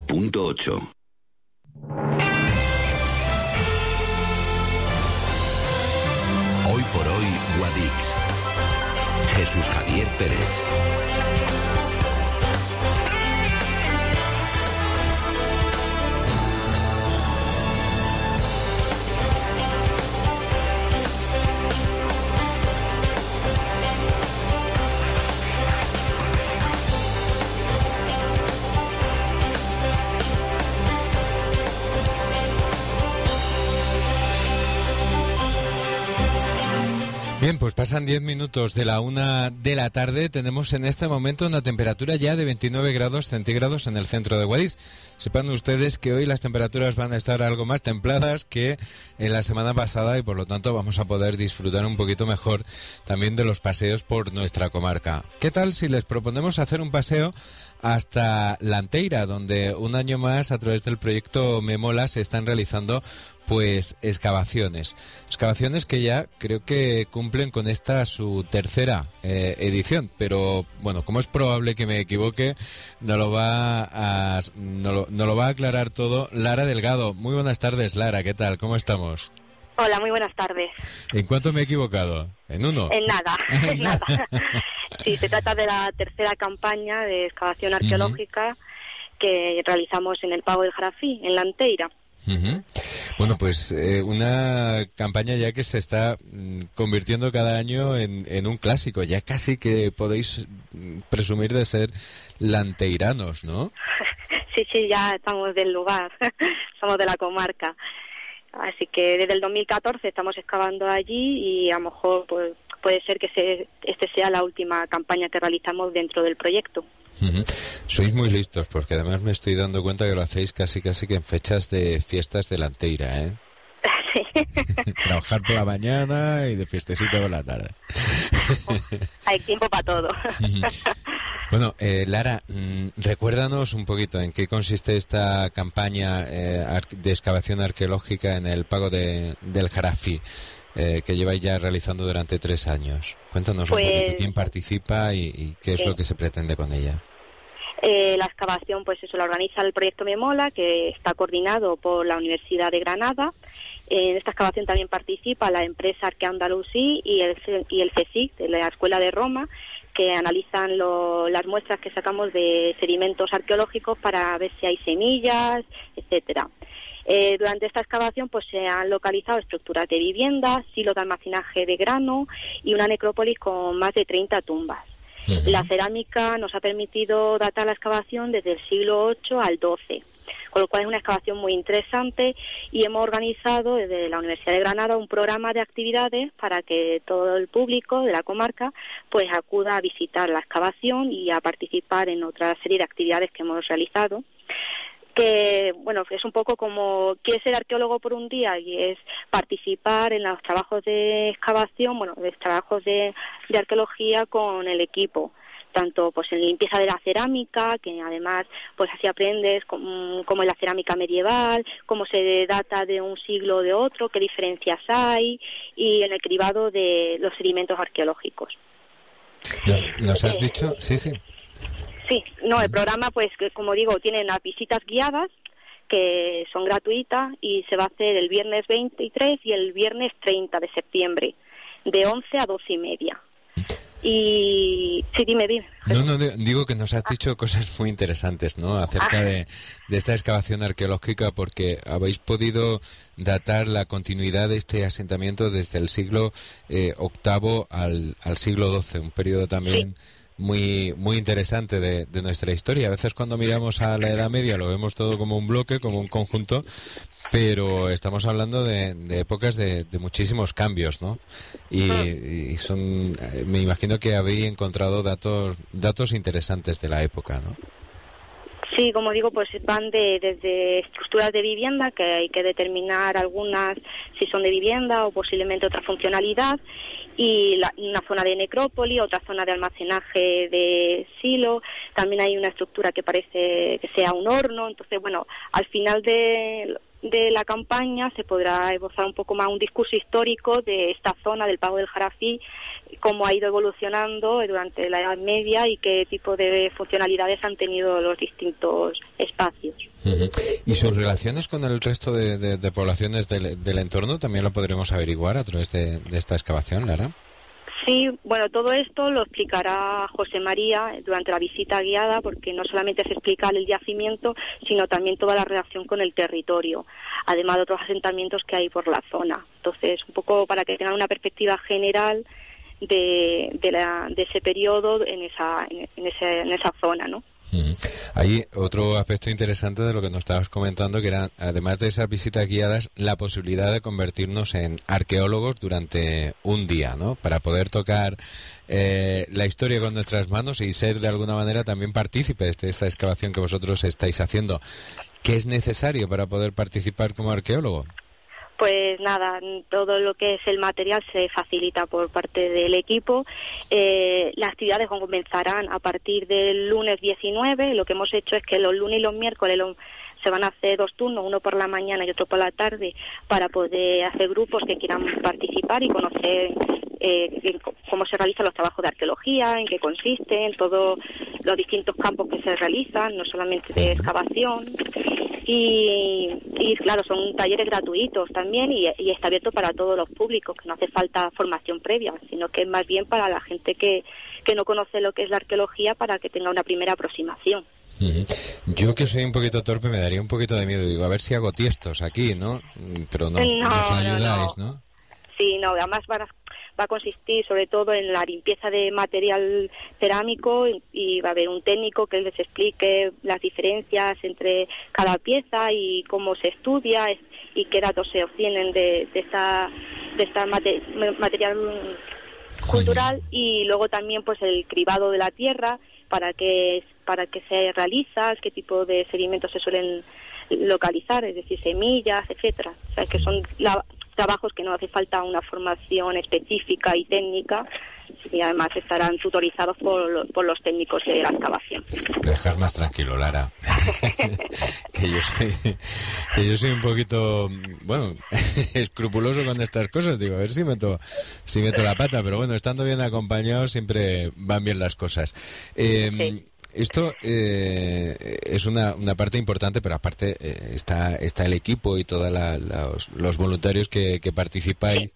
90.8. Hoy por hoy, Guadix. Jesús Javier Pérez. Bien, pues pasan 10 minutos de la 1 de la tarde. Tenemos en este momento una temperatura ya de 29 grados centígrados en el centro de Guadix. Sepan ustedes que hoy las temperaturas van a estar algo más templadas que en la semana pasada y por lo tanto vamos a poder disfrutar un poquito mejor también de los paseos por nuestra comarca. ¿Qué tal si les proponemos hacer un paseo hasta Lanteira, donde un año más a través del proyecto Me Mola se están realizando pues excavaciones que ya creo que cumplen con esta su tercera edición, pero bueno, como es probable que me equivoque, nos lo va a aclarar todo Lara Delgado. Muy buenas tardes, Lara, ¿qué tal? ¿Cómo estamos? Hola, muy buenas tardes. ¿En cuánto me he equivocado? ¿En uno? En nada, en nada. Sí, se trata de la tercera campaña de excavación arqueológica que realizamos en el Pago del Jarafí, en Lanteira. Bueno, pues una campaña ya que se está convirtiendo cada año en un clásico. Ya casi que podéis presumir de ser lanteiranos, ¿no? Sí, ya estamos del lugar, somos de la comarca. Así que desde el 2014 estamos excavando allí y a lo mejor pues, puede ser que este sea la última campaña que realizamos dentro del proyecto. Sois muy listos, porque además me estoy dando cuenta que lo hacéis casi que en fechas de fiestas de Lanteira, ¿eh? Sí. Trabajar por la mañana y de fiestecita por la tarde. Hay tiempo para todo. Bueno, Lara, recuérdanos un poquito en qué consiste esta campaña de excavación arqueológica en el Pago del Jarafí, que lleváis ya realizando durante 3 años. Cuéntanos un poquito quién participa y qué es lo que se pretende con ella. La excavación, pues eso, la organiza el proyecto Me Mola, que está coordinado por la Universidad de Granada. En esta excavación también participa la empresa Arquea Andalusí y el CSIC, de la Escuela de Roma, que analizan las muestras que sacamos de sedimentos arqueológicos para ver si hay semillas, etcétera. Durante esta excavación pues se han localizado estructuras de viviendas, silos de almacenaje de grano y una necrópolis con más de 30 tumbas. La cerámica nos ha permitido datar la excavación desde el siglo VIII al XII, con lo cual es una excavación muy interesante y hemos organizado desde la Universidad de Granada un programa de actividades para que todo el público de la comarca pues acuda a visitar la excavación y a participar en otra serie de actividades que hemos realizado. Que, bueno, es un poco como quiere ser arqueólogo por un día y es participar en los trabajos de excavación, bueno, de trabajos de arqueología con el equipo, tanto pues en limpieza de la cerámica, que además pues así aprendes cómo es la cerámica medieval, cómo se data de un siglo o de otro, qué diferencias hay, y en el cribado de los sedimentos arqueológicos. ¿Nos has dicho? Sí. Sí, no, el programa, pues, como digo, tiene las visitas guiadas, que son gratuitas, y se va a hacer el viernes 23 y el viernes 30 de septiembre, de 11 a 12:30. Y sí, dime. No, digo que nos has dicho cosas muy interesantes, ¿no? Acerca de esta excavación arqueológica, porque habéis podido datar la continuidad de este asentamiento desde el siglo VIII al siglo XII, un periodo también... Sí. Muy interesante de nuestra historia. A veces cuando miramos a la Edad Media lo vemos todo como un bloque, como un conjunto, pero estamos hablando de épocas de muchísimos cambios, ¿no? Y son, me imagino que habéis encontrado datos interesantes de la época, ¿no? Sí, como digo, pues van desde estructuras de vivienda, que hay que determinar algunas si son de vivienda o posiblemente otra funcionalidad, y una zona de necrópolis, otra zona de almacenaje de silo, también hay una estructura que parece que sea un horno. Entonces, bueno, al final de la campaña se podrá esbozar un poco más un discurso histórico de esta zona del Pago del Jarafí, cómo ha ido evolucionando durante la Edad Media y qué tipo de funcionalidades han tenido los distintos espacios. ¿Y sus relaciones con el resto de poblaciones del entorno también lo podremos averiguar a través de esta excavación, Lara? Sí, bueno, todo esto lo explicará José María durante la visita guiada, porque no solamente se explica el yacimiento, sino también toda la relación con el territorio, además de otros asentamientos que hay por la zona. Entonces, un poco para que tengan una perspectiva general de ese periodo en esa zona, ¿no? Hay otro aspecto interesante de lo que nos estabas comentando, que era, además de esas visitas guiadas, la posibilidad de convertirnos en arqueólogos durante un día, ¿no? Para poder tocar la historia con nuestras manos y ser de alguna manera también partícipes de esa excavación que vosotros estáis haciendo. ¿Qué es necesario para poder participar como arqueólogo? Pues nada, todo lo que es el material se facilita por parte del equipo. Las actividades comenzarán a partir del lunes 19. Lo que hemos hecho es que los lunes y los miércoles se van a hacer 2 turnos, uno por la mañana y otro por la tarde, para poder hacer grupos que quieran participar y conocer cómo se realizan los trabajos de arqueología, en qué consisten, todos los distintos campos que se realizan, no solamente de excavación. Y claro, son talleres gratuitos también y está abierto para todos los públicos, que no hace falta formación previa, sino que es más bien para la gente que no conoce lo que es la arqueología, para que tenga una primera aproximación. Yo, que soy un poquito torpe, me daría un poquito de miedo. Digo, a ver si hago tiestos aquí, ¿no? Pero nos ayudáis, ¿no? Sí, no, además va a consistir sobre todo en la limpieza de material cerámico y va a haber un técnico que les explique las diferencias entre cada pieza y cómo se estudia y qué datos se obtienen de esta material cultural, y luego también pues el cribado de la tierra para que se realiza, qué tipo de sedimentos se suelen localizar, es decir, semillas, etcétera. O sea, que son trabajos que no hace falta una formación específica y técnica, y además estarán tutorizados por los técnicos de la excavación. Me dejas más tranquilo, Lara. que yo soy un poquito, bueno, escrupuloso con estas cosas. Digo, a ver si meto la pata, pero bueno, estando bien acompañado siempre van bien las cosas. Sí. Esto es una parte importante, pero aparte está el equipo y todos los voluntarios que participáis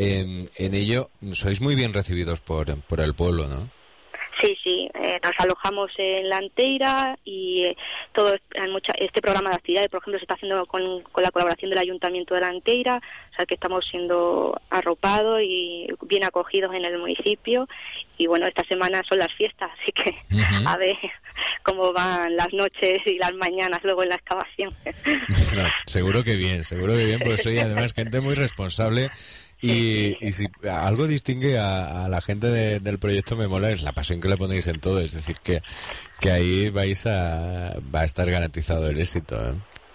en ello. Sois muy bien recibidos por el pueblo, ¿no? Sí, nos alojamos en la Anteira y todo este programa de actividades, por ejemplo, se está haciendo con la colaboración del Ayuntamiento de la Anteira, o sea que estamos siendo arropados y bien acogidos en el municipio. Y bueno, esta semana son las fiestas, así que a ver cómo van las noches y las mañanas luego en la excavación. No, seguro que bien, porque soy además gente muy responsable. Y si algo distingue a la gente del proyecto Me Mola es la pasión que le ponéis en todo, es decir, que ahí va a estar garantizado el éxito, ¿eh?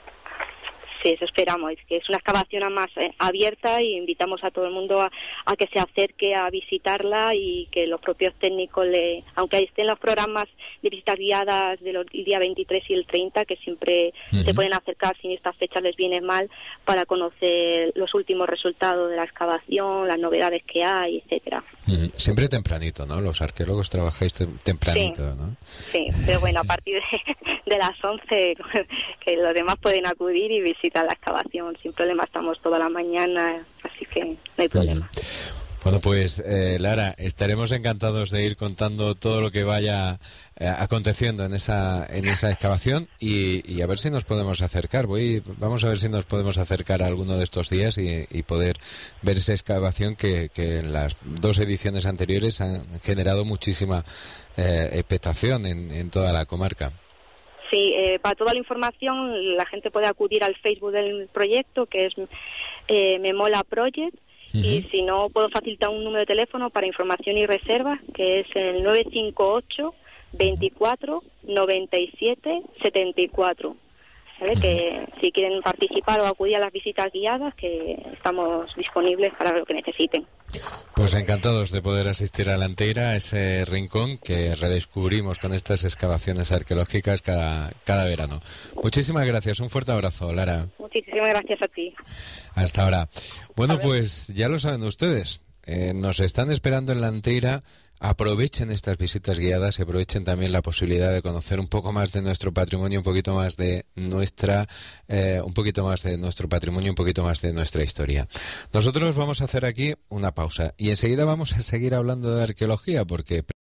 Sí, eso esperamos, que es una excavación más abierta, y invitamos a todo el mundo a que se acerque a visitarla, y que los propios técnicos, aunque estén los programas de visitas guiadas del día 23 y el 30, que siempre se pueden acercar si estas fechas les viene mal, para conocer los últimos resultados de la excavación, las novedades que hay, etcétera. Siempre tempranito, ¿no? Los arqueólogos trabajáis tempranito, sí, ¿no? Sí, pero bueno, a partir de las 11 que los demás pueden acudir y visitar la excavación sin problema. Estamos toda la mañana, así que no hay problema. Bueno, pues Lara, estaremos encantados de ir contando todo lo que vaya aconteciendo en esa excavación y a ver si nos podemos acercar. Vamos a ver si nos podemos acercar a alguno de estos días y poder ver esa excavación que en las 2 ediciones anteriores han generado muchísima expectación en toda la comarca. Sí, para toda la información la gente puede acudir al Facebook del proyecto, que es Me Mola Project, y si no, puedo facilitar un número de teléfono para información y reservas, que es el 958 24 97 74. ¿Vale? Que si quieren participar o acudir a las visitas guiadas, que estamos disponibles para lo que necesiten. Pues encantados de poder asistir a la Anteira, a ese rincón que redescubrimos con estas excavaciones arqueológicas cada verano. Muchísimas gracias, un fuerte abrazo, Lara. Muchísimas gracias a ti. Hasta ahora. Bueno, pues ya lo saben ustedes. nos están esperando en la Anteira. Aprovechen estas visitas guiadas y aprovechen también la posibilidad de conocer un poco más de nuestro patrimonio, un poquito más de un poquito más de nuestro patrimonio, un poquito más de nuestra historia. Nosotros vamos a hacer aquí una pausa y enseguida vamos a seguir hablando de arqueología, porque